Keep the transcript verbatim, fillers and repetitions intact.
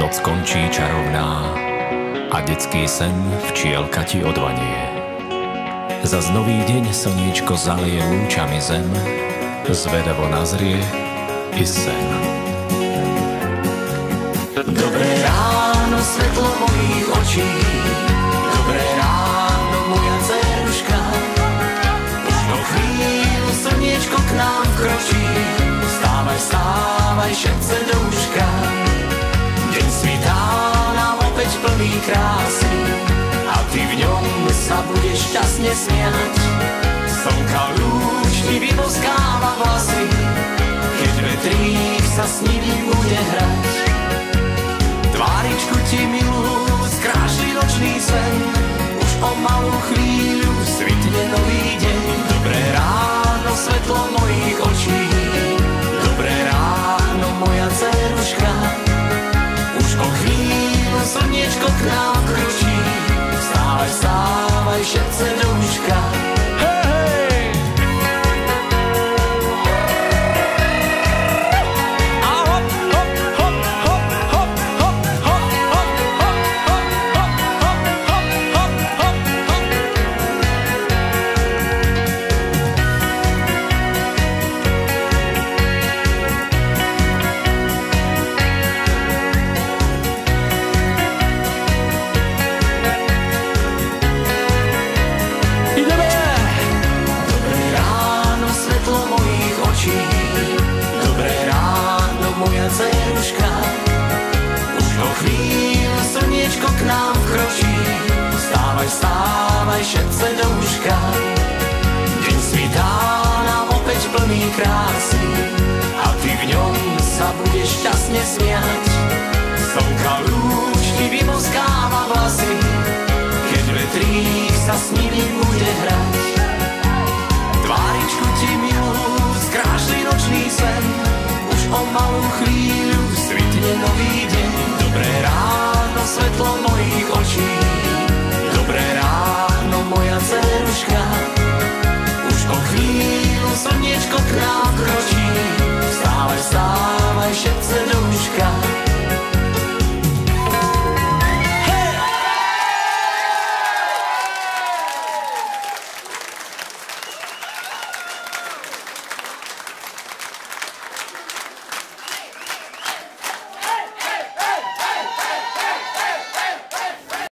noc končí čarovná a detský sen včielka ti odvanie. Zas nový deň slniečko zalije lúčami zem, zvedavo nazrie i sen. Dobré ráno, svetlo mojich očí, dobré ráno, moja dceruška. Už o chvíľu slniečko k nám vkročí, vstávaj, vstávaj, šepce do uška. Deň svitá nám opäť plný krásy a ty v ňom sa budeš šťastne smiať. Slnka lúč ti vyboskáva vlasy, keď vetrík sa s nimi bude hrať. Tváričku ti milú skrášli nočný sen, už o malú chvíľu svitne nový deň. Dobré ráno, svetlo mojich očí, dobré ráno, moja dceruška. Už o chvíľu slniečko k nám kročí, vstávaj, vstávaj, šepce do uška. Dceruška, už o chvíľu slniečko k nám vkročí, vstávaj, vstávaj, šepce do uška. Deň svitá nám opäť plný krásy a ty v ňom sa budeš šťastne smiať. Slnka lúč ti vyboskáva vlasy, keď vetrík sa s nimi bude hrať. Tváričku ti milú skrášli nočný sen, o malú chvíľu svitne nový deň. Dobré ráno, svetlo mojich očí, dobré ráno, moja dceruška. Už o chvíľu slniečko k nám kročí,